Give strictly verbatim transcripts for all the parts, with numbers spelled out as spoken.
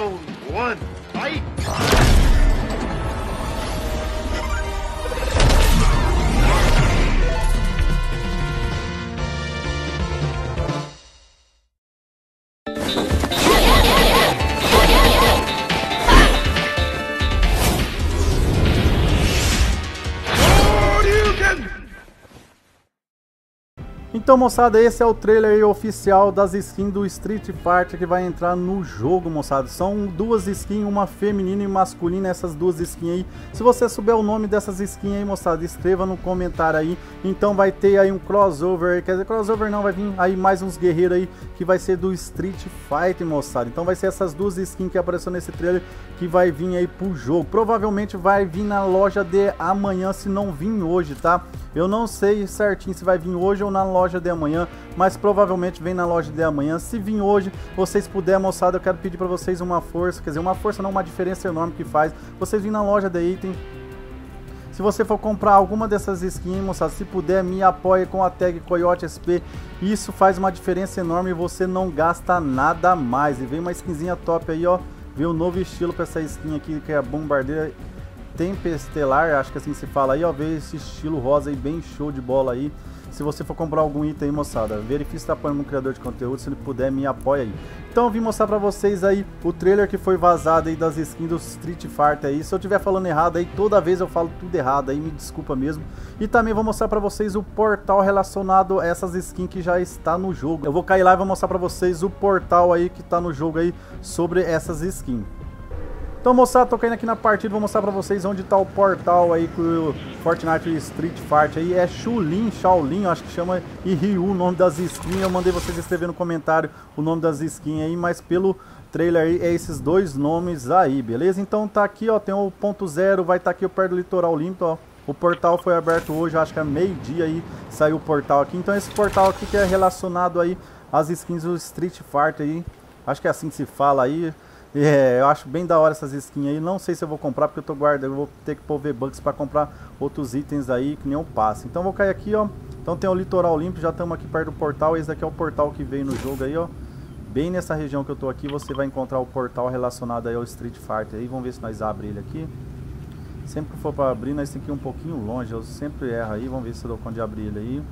Round one, fight! Então, moçada, esse é o trailer aí oficial das skins do Street Fighter que vai entrar no jogo, moçada. São duas skins, uma feminina e masculina, essas duas skins aí. Se você souber o nome dessas skins aí, moçada, escreva no comentário aí. Então vai ter aí um crossover, quer dizer, crossover não, vai vir aí mais uns guerreiros aí que vai ser do Street Fighter, moçada. Então vai ser essas duas skins que apareceu nesse trailer que vai vir aí pro jogo. Provavelmente vai vir na loja de amanhã, se não vir hoje, tá? Eu não sei certinho se vai vir hoje ou na loja de amanhã, mas provavelmente vem na loja de amanhã. Se vir hoje, vocês puderem, moçada, eu quero pedir pra vocês uma força, quer dizer, uma força não, uma diferença enorme que faz. Vocês virem na loja de item. Se você for comprar alguma dessas skins, moçada, se puder, me apoie com a tag Coyote S P. Isso faz uma diferença enorme e você não gasta nada mais. E vem uma skinzinha top aí, ó. Vem um novo estilo pra essa skin aqui, que é a Bombardeira Tempestelar, acho que assim se fala aí, ó. Veio esse estilo rosa aí, bem show de bola aí. Se você for comprar algum item aí, moçada, verifique se tá apoiando um criador de conteúdo. Se ele puder, me apoia aí. Então eu vim mostrar pra vocês aí o trailer que foi vazado aí das skins do Street Fighter aí. Se eu estiver falando errado aí, toda vez eu falo tudo errado aí, me desculpa mesmo. E também vou mostrar pra vocês o portal relacionado a essas skins que já está no jogo. Eu vou cair lá e vou mostrar pra vocês o portal aí que tá no jogo aí sobre essas skins. Então, moçada, tô caindo aqui na partida, vou mostrar pra vocês onde tá o portal aí com o Fortnite Street Fighter aí. É Chulin, Shaolin, acho que chama, e Ryu, o nome das skins. Eu mandei vocês escrever no comentário o nome das skins aí, mas pelo trailer aí é esses dois nomes aí, beleza? Então tá aqui, ó, tem o ponto zero, vai estar tá aqui perto do Litoral Limpo, ó. O portal foi aberto hoje, acho que é meio-dia aí, saiu o portal aqui. Então esse portal aqui que é relacionado aí às skins do Street Fighter aí. Acho que é assim que se fala aí. É, eu acho bem da hora essas skins aí. Não sei se eu vou comprar porque eu tô guardando. Eu vou ter que pôr V-Bucks pra comprar outros itens aí que nem um passe. Então eu vou cair aqui, ó. Então tem o Litoral Limpo, já estamos aqui perto do portal. Esse daqui é o portal que veio no jogo aí, ó. Bem nessa região que eu tô aqui, você vai encontrar o portal relacionado aí ao Street Fighter aí. Vamos ver se nós abrimos ele aqui. Sempre que for pra abrir, nós temos que ir um pouquinho longe. Eu sempre erro aí. Vamos ver se eu dou conta de abrir ele aí.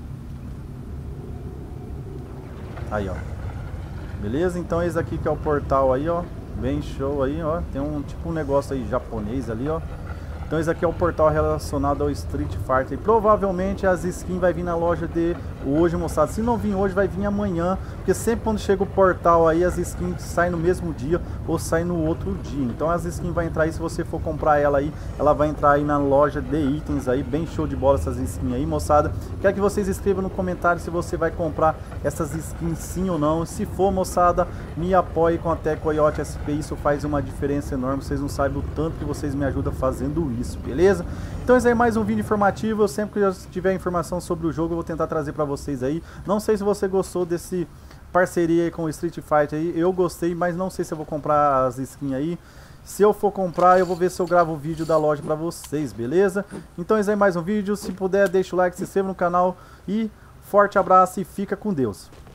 Aí, ó. Beleza? Então esse aqui que é o portal aí, ó. Bem show aí, ó. Tem um tipo um negócio aí japonês ali, ó. Então esse aqui é o portal relacionado ao Street Fighter. E provavelmente as skins vai vir na loja de hoje, moçada. Se não vir hoje, vai vir amanhã. Porque sempre quando chega o portal aí, as skins saem no mesmo dia ou saem no outro dia. Então as skins vai entrar aí, se você for comprar ela aí, ela vai entrar aí na loja de itens aí. Bem show de bola essas skins aí, moçada. Quero que vocês escrevam no comentário se você vai comprar essas skins sim ou não. Se for, moçada, me apoie com a tag Coyote S P. Isso faz uma diferença enorme. Vocês não sabem o tanto que vocês me ajudam fazendo isso, beleza? Então esse aí é mais um vídeo informativo. Eu sempre que eu tiver informação sobre o jogo, eu vou tentar trazer pra vocês aí. Não sei se você gostou desse parceria aí com o Street Fighter aí. Eu gostei, mas não sei se eu vou comprar as skins aí. Se eu for comprar, eu vou ver se eu gravo o vídeo da loja pra vocês, beleza? Então esse aí é mais um vídeo. Se puder, deixa o like, se inscreva no canal. E forte abraço e fica com Deus.